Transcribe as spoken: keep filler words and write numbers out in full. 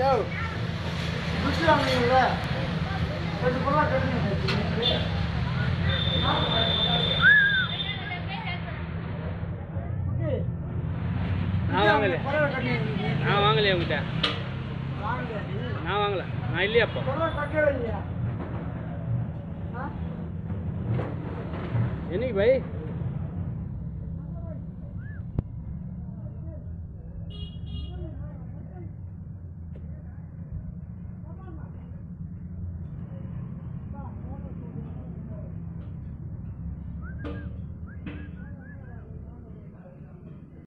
நான் வாங்கல நான் வாங்கலையா உங்ககிட்ட நான் வாங்கல நான் இல்லையா அப்போ என்னைக்கு பை